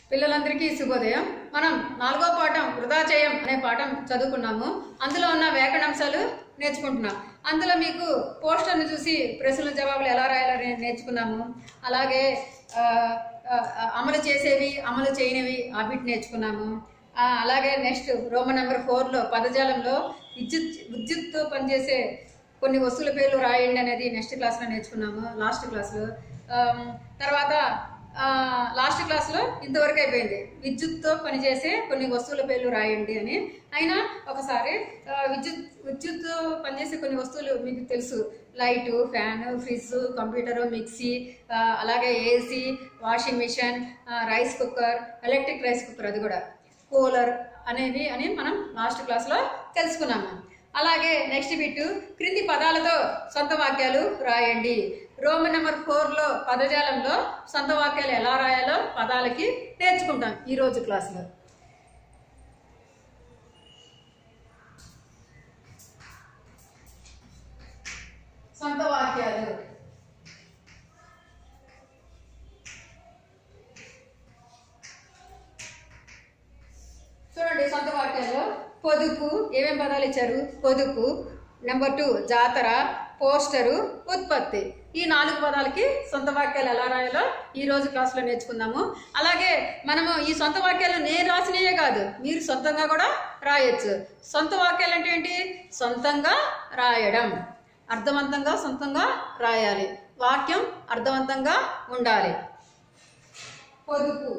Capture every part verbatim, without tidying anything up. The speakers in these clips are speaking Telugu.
పిల్లలందరికీ శుభోదయం. మనం నాలుగో పాఠం వృధా చేయం అనే పాఠం చదువుకున్నాము. అందులో ఉన్న వ్యాకరణాంశాలు నేర్చుకుంటున్నాం. అందులో మీకు పోస్టర్ను చూసి ప్రశ్నల జవాబులు ఎలా రాయాలని నేర్చుకున్నాము. అలాగే అమలు చేసేవి అమలు చేయనివి అవిటి నేర్చుకున్నాము. అలాగే నెక్స్ట్ రోమన్ నెంబర్ ఫోర్లో పదజాలంలో విద్యుత్ విద్యుత్తో పనిచేసే కొన్ని వస్తువుల పేర్లు రాయండి అనేది నెక్స్ట్ క్లాస్లో నేర్చుకున్నాము, లాస్ట్ క్లాస్లో. తర్వాత లాస్ట్ క్లాస్లో ఇంతవరకు అయిపోయింది, విద్యుత్తో పనిచేసే కొన్ని వస్తువుల పేర్లు రాయండి అని. అయినా ఒకసారి విద్యుత్ విద్యుత్తో పనిచేసే కొన్ని వస్తువులు మీకు తెలుసు, light, fan, fridge, computer, mixie, అలాగే AC, washing machine, rice cooker, electric rice cooker, అది కూడా కూలర్ అనేవి అని మనం లాస్ట్ క్లాస్లో తెలుసుకున్నాము. అలాగే నెక్స్ట్ బిట్ క్రింది పదాలతో సొంత వాక్యాలు రాయండి. రోమన్ నెంబర్ ఫోర్లో పదజాలంలో సొంత వాక్యాలు ఎలా రాయాలో పదాలకి నేర్చుకుంటాం ఈరోజు క్లాస్లో. సొంత వాక్యాలు చూడండి. సొంత వాక్యాల్లో పొదుపు, ఏమేం పదాలు ఇచ్చారు? పొదుపు. నెంబర్ టూ జాతర, పోస్టరు, ఉత్పత్తి. ఈ నాలుగు పదాలకి సొంత వాక్యాలు ఎలా రాయాలో ఈ రోజు క్లాస్లో నేర్చుకుందాము. అలాగే మనము ఈ సొంత వాక్యాలు నేను రాసినవే కాదు, మీరు సొంతంగా కూడా రాయొచ్చు. సొంత వాక్యాలు అంటే ఏంటి? సొంతంగా రాయడం, అర్థవంతంగా సొంతంగా రాయాలి, వాక్యం అర్థవంతంగా ఉండాలి. పొదుపు,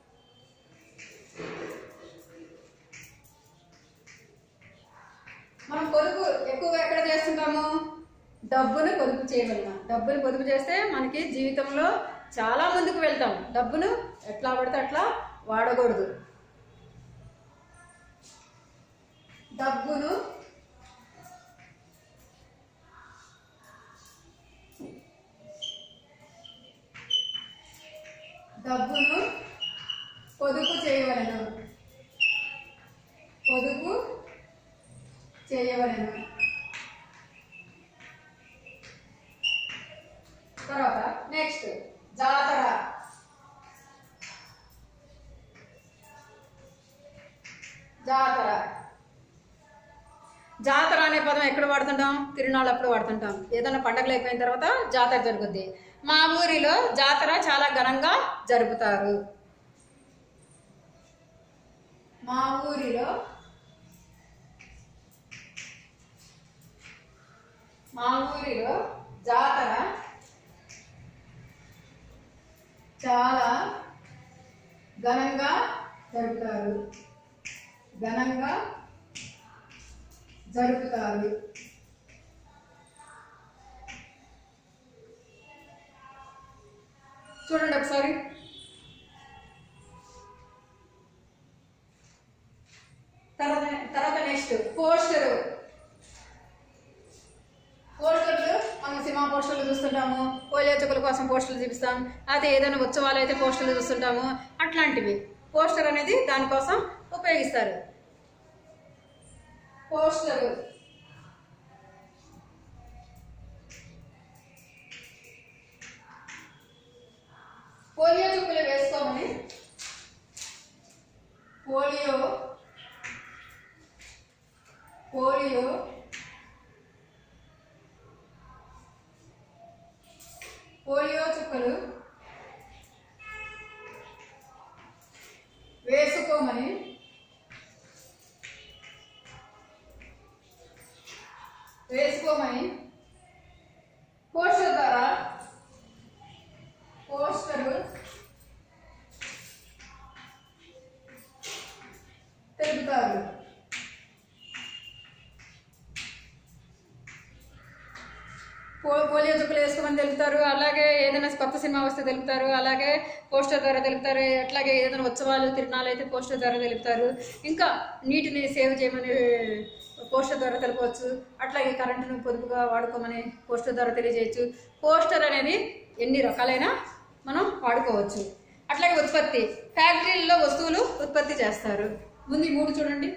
మనం పొదుపు ఎక్కువగా ఎక్కడ చేస్తుంటాము? డబ్బును పొదుపు చేయగలం. డబ్బును పొదుపు చేస్తే మనకి జీవితంలో చాలా ముందుకు వెళ్తాం. డబ్బును ఎట్లా పడితే అట్లా వాడకూడదు. డబ్బును డబ్బును పొదుపు చేయవలెను. పొదుపు చేయవలెను. తర్వాత నెక్స్ట్ జాతర. జాతర జాతర అనే పదం ఎక్కడ వాడుతుంటాం? తిరునాళ్ళు అప్పుడు వాడుతుంటాం. ఏదైనా పండగలు అయిపోయిన తర్వాత జాతర జరుగుద్ది. మా ఊరిలో జాతర చాలా ఘనంగా జరుపుతారు. మా ఊరిలో మా ఊరిలో జాతర చాలా ఘనంగా జరుపుతారు. ఘనంగా జరుపుతారు. చూడండి ఒకసారి. తర్వాత తర్వాత నెక్స్ట్ పోస్టరు. పోస్టర్లు మనం సినిమా పోస్టర్లు చూస్తుంటాము, పోలియో చుక్కల కోసం పోస్టర్లు చూపిస్తాం, అయితే ఏదైనా ఉత్సవాలు అయితే పోస్టర్లు చూస్తుంటాము. అట్లాంటివి పోస్టర్ అనేది దానికోసం ఉపయోగిస్తారు. పోస్టరు పోలియో చుక్కలు వేసుకోమని పోలియో పోలియో పోలియో చుక్కలు వేసుకోమని వేసుకోమని పోస్టర్ ద్వారా పోస్టరు తెలుపుతారు. పోలియో చుక్కలు వేసుకోమని తెలుపుతారు. అలాగే ఏదైనా కొత్త సినిమా వస్తే తెలుపుతారు. అలాగే పోస్టర్ ద్వారా తెలుపుతారు. అట్లాగే ఏదైనా ఉత్సవాలు తిరునాళ్ళు అయితే పోస్టర్ ద్వారా తెలుపుతారు. ఇంకా నీటిని సేవ్ చేయమని పోస్టర్ ద్వారా తెలుపవచ్చు. అట్లాగే కరెంటును పొదుపుగా వాడుకోమని పోస్టర్ ద్వారా తెలియజేయచ్చు. పోస్టర్ అనేది ఎన్ని రకాలైన మనం వాడుకోవచ్చు. అట్లాగే ఉత్పత్తి, ఫ్యాక్టరీల్లో వస్తువులు ఉత్పత్తి చేస్తారు. ముందు ఈ మూడు చూడండి.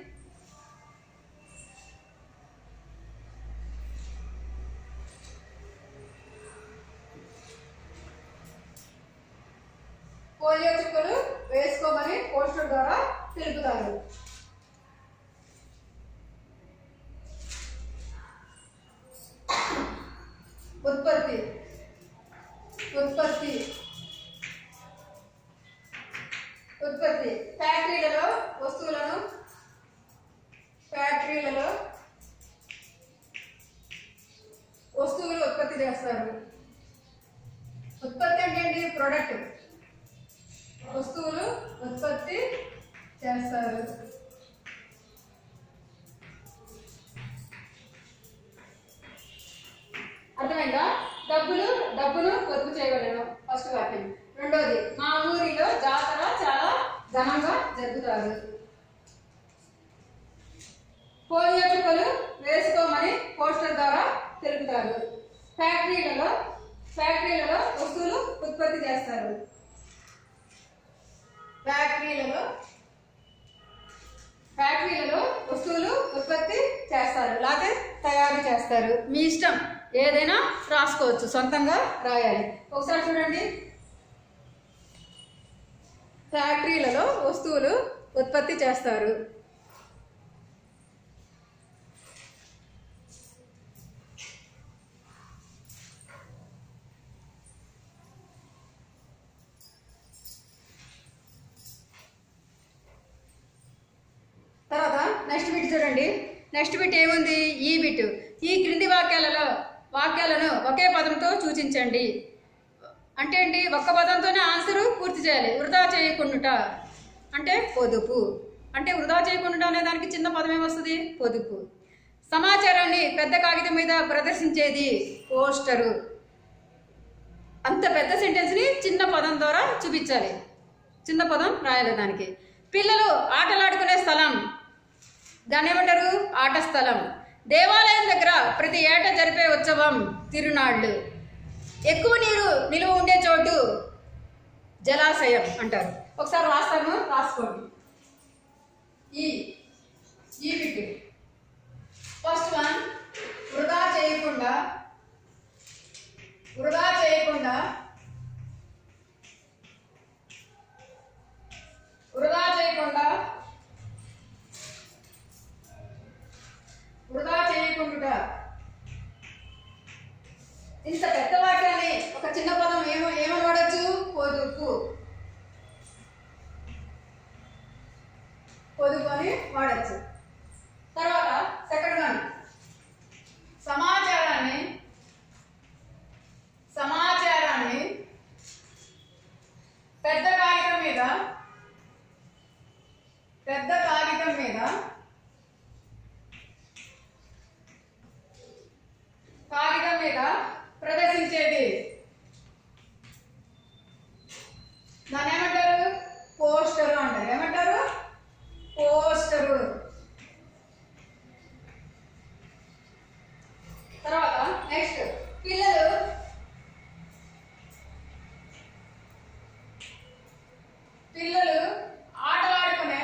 పోలియో చుక్కలు వేసుకోమని పోస్టర్ ద్వారా తెలుపుతారు. ఉత్పత్తి ఉత్పత్తి ఉత్పత్తి ఫ్యాక్టరీలలో వస్తువులను ఫ్యాక్టరీలలో వస్తువులు ఉత్పత్తి చేస్తారు. ఉత్పత్తి అంటే ఏంటి? ప్రొడక్ట్. వస్తువులు ఉత్పత్తి చేస్తారు. అర్థమైందా? డబ్బులు డబ్బును పొదుపు చేయగలను ఫస్ట్ వాక్యం. రెండోది, మా ఊరిలో జాతర చాలా ఘనంగా జరుపుతారు. పోలియో చుక్కలు వేసుకోమని పోస్టర్ ద్వారా తెలుపుతారు. ఫ్యాక్టరీలలో ఫ్యాక్టరీలలో వస్తువులు ఉత్పత్తి చేస్తారు. ఫ్యాక్టరీలలో ఫ్యాక్టరీలలో వస్తువులు ఉత్పత్తి చేస్తారు లేకపోతే తయారు చేస్తారు. మీ ఇష్టం, ఏదైనా రాసుకోవచ్చు, సొంతంగా రాయాలి. ఒకసారి చూడండి. ఫ్యాక్టరీలలో వస్తువులు ఉత్పత్తి చేస్తారు. తర్వాత నెక్స్ట్ బిట్ చూడండి. నెక్స్ట్ బిట్ ఏముంది? ఈ బిట్. ఈ క్రింది వాక్యాలలో వాక్యాలను ఒకే పదంతో సూచించండి. అంటే ఏంటి? ఒక్క పదంతోనే ఆన్సర్ పూర్తి చేయాలి. వృధా చేయకుండా అంటే పొదుపు. అంటే వృధా చేయకుండా అనే దానికి చిన్న పదం ఏమొస్తుంది? పొదుపు. సమాచారాన్ని పెద్ద కాగితం మీద ప్రదర్శించేది పోస్టరు. అంత పెద్ద సెంటెన్స్ని చిన్న పదం ద్వారా చూపించాలి. చిన్న పదం రాయాలి దానికి. పిల్లలు ఆటలాడుకునే స్థలం, దాన్ని ఏమంటారు? ఆట స్థలం. దేవాలయం దగ్గర ప్రతి ఏటా జరిపే ఉత్సవం తిరునాళ్ళు. ఎక్కువ నీరు నిలువ ఉండే చోటు జలాశయం అంటారు. ఒకసారి రాస్తాను, రాసుకోండి. ఈ ఈ బిట్ ఫస్ట్ వన్, వృధా చేయకుండా వృధా చేయకుండా వృధా చేయకుండా వృధా చేయకుండా ఇంత పెద్ద వాక్యాన్ని ఒక చిన్న పదం ఏమో ఏమని వాడచ్చు? పొదుపు. పొదుపు అని వాడచ్చు. తర్వాత సెకండ్ వన్, సమాచారాన్ని సమాచారాన్ని పెద్ద కాగితం మీద పెద్ద కాగితం మీద కాగితం మీద ప్రదర్శించేది. దాన్ని ఏమంటారు? పోస్టరు అంటారు. ఏమంటారు? పోస్టరు. తర్వాత నెక్స్ట్, పిల్లలు పిల్లలు ఆటలాడుకునే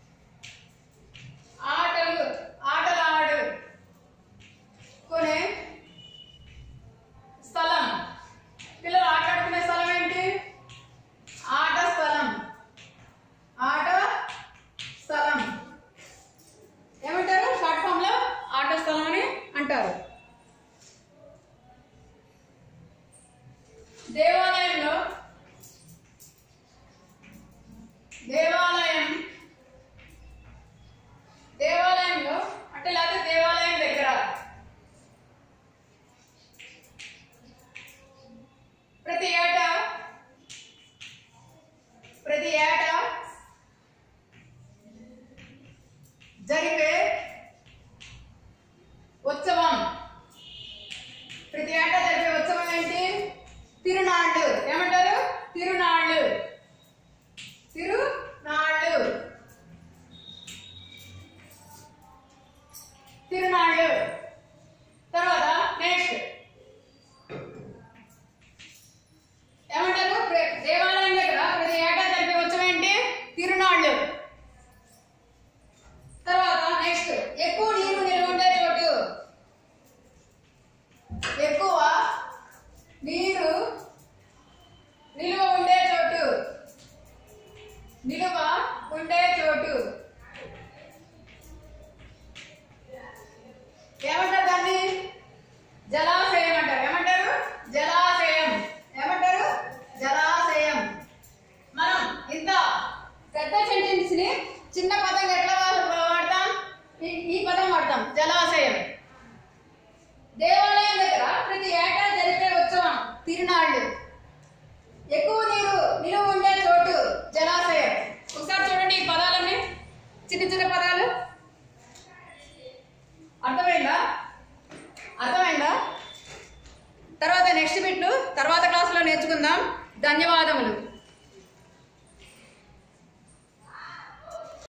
ఆటలు ఆటలాడుకునే స్థలం. పిల్లలు ఆటలాడుకునే స్థలం ఏంటి? ఆట స్థలం. ఆట స్థలం ఏమంటారు? షార్ట్ ఫామ్ లో ఆట స్థలం అని అంటారు. దేవాలయంలో నేర్చుకుందాం. ధన్యవాదములు.